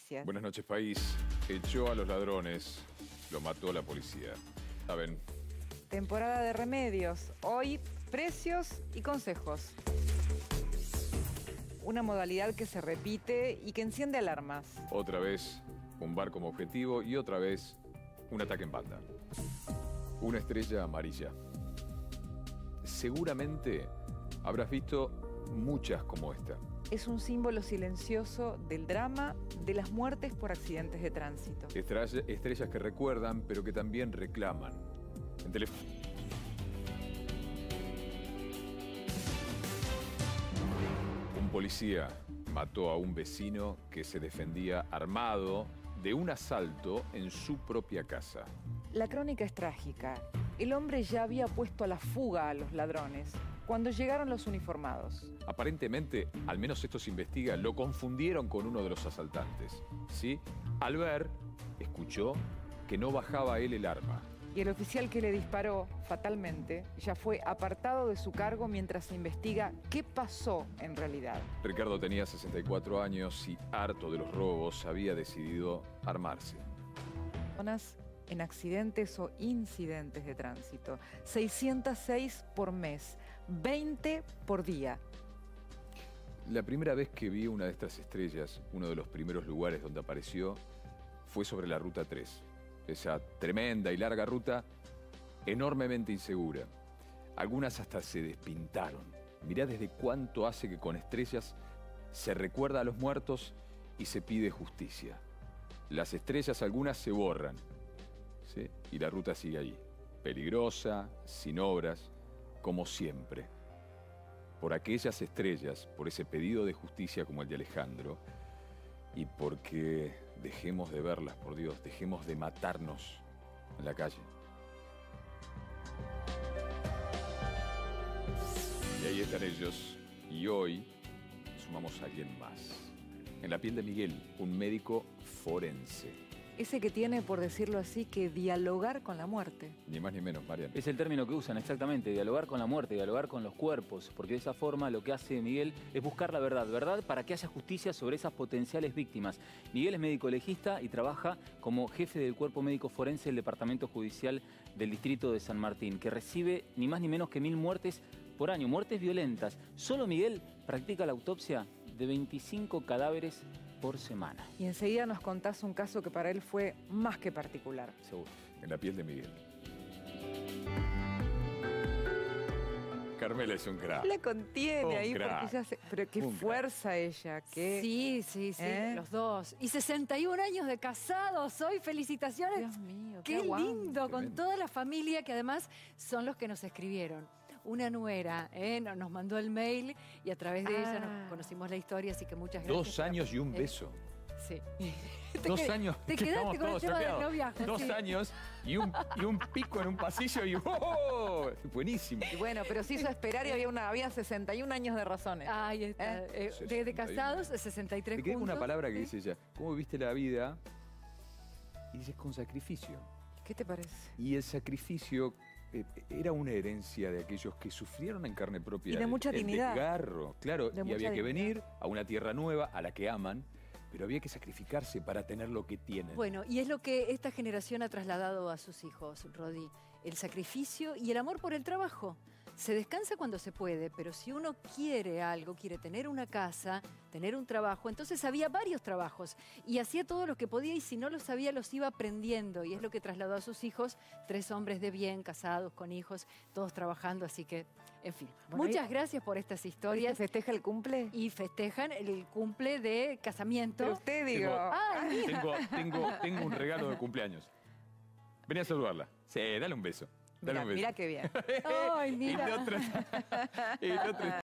noticias. Buenas noches, país. Echó a los ladrones, lo mató la policía. ¿Saben? Temporada de remedios. Hoy, precios y consejos. Una modalidad que se repite y que enciende alarmas. Otra vez un bar como objetivo y otra vez un ataque en banda. Una estrella amarilla. Seguramente habrás visto muchas como esta. Es un símbolo silencioso del drama de las muertes por accidentes de tránsito. Estrellas que recuerdan, pero que también reclaman. En Un policía mató a un vecino que se defendía armado de un asalto en su propia casa. La crónica es trágica. El hombre ya había puesto a la fuga a los ladrones cuando llegaron los uniformados. Aparentemente, al menos esto se investiga, lo confundieron con uno de los asaltantes, ¿sí? Al ver, escuchó que no bajaba él el arma. Y el oficial que le disparó fatalmente ya fue apartado de su cargo mientras se investiga qué pasó en realidad. Ricardo tenía 64 años y, harto de los robos, había decidido armarse. En accidentes o incidentes de tránsito. 606 por mes, 20 por día. La primera vez que vi una de estas estrellas, uno de los primeros lugares donde apareció, fue sobre la Ruta 3. Esa tremenda y larga ruta, enormemente insegura. Algunas hasta se despintaron. Mirá desde cuánto hace que con estrellas se recuerda a los muertos y se pide justicia. Las estrellas algunas se borran, ¿sí? Y la ruta sigue ahí, peligrosa, sin obras, como siempre. Por aquellas estrellas, por ese pedido de justicia como el de Alejandro, y porque dejemos de verlas, por Dios, dejemos de matarnos en la calle. Y ahí están ellos, y hoy sumamos a alguien más. En la piel de Miguel, un médico forense. Ese que tiene, por decirlo así, que dialogar con la muerte. Ni más ni menos, Marian. Es el término que usan, exactamente, dialogar con la muerte, dialogar con los cuerpos, porque de esa forma lo que hace Miguel es buscar la verdad, verdad para que haya justicia sobre esas potenciales víctimas. Miguel es médico legista y trabaja como jefe del cuerpo médico forense del Departamento Judicial del Distrito de San Martín, que recibe ni más ni menos que 1000 muertes por año, muertes violentas. Solo Miguel practica la autopsia de 25 cadáveres por semana. Y enseguida nos contás un caso que para él fue más que particular. Seguro. En la piel de Miguel. Carmela es un crack. La contiene ahí crack. porque ella se... Pero qué fuerza ella, qué... Sí, los dos. Y 61 años de casados hoy, felicitaciones. Dios mío, qué aguante. lindo, con toda la familia que además son los que nos escribieron. Una nuera nos mandó el mail y a través de ella nos conocimos la historia, así que muchas gracias. 2 años y un beso. Sí. 2 años. Te que quedaste estamos con el todos tema del choqueados. noviazgo. 2 sí. años y un pico en un pasillo y ¡oh! Buenísimo. Y bueno, pero se hizo esperar y había 61 años de razones. Ahí está. Desde casados, 63 Me quedé con juntos. una palabra que dice ella. ¿Cómo viviste la vida? Y dices con sacrificio. ¿Qué te parece? Y el sacrificio era una herencia de aquellos que sufrieron en carne propia. Y de mucha dignidad. El desgarro, claro. De Y mucha había que dignidad. venir a una tierra nueva, a la que aman, pero había que sacrificarse para tener lo que tienen. Bueno, y es lo que esta generación ha trasladado a sus hijos, Rodi. El sacrificio y el amor por el trabajo. Se descansa cuando se puede, pero si uno quiere algo, quiere tener una casa, tener un trabajo, entonces había varios trabajos y hacía todo lo que podía y si no lo sabía los iba aprendiendo y es lo que trasladó a sus hijos, 3 hombres de bien, casados, con hijos, todos trabajando, así que, en fin. Bueno, muchas gracias por estas ¿Se historias festeja el cumple? y festejan el cumple de casamiento. Pero usted, digo... Tengo un regalo de cumpleaños. Vení a saludarla. Sí, dale un beso. Dale un beso. Mira qué bien. Ay, mira. Y de otra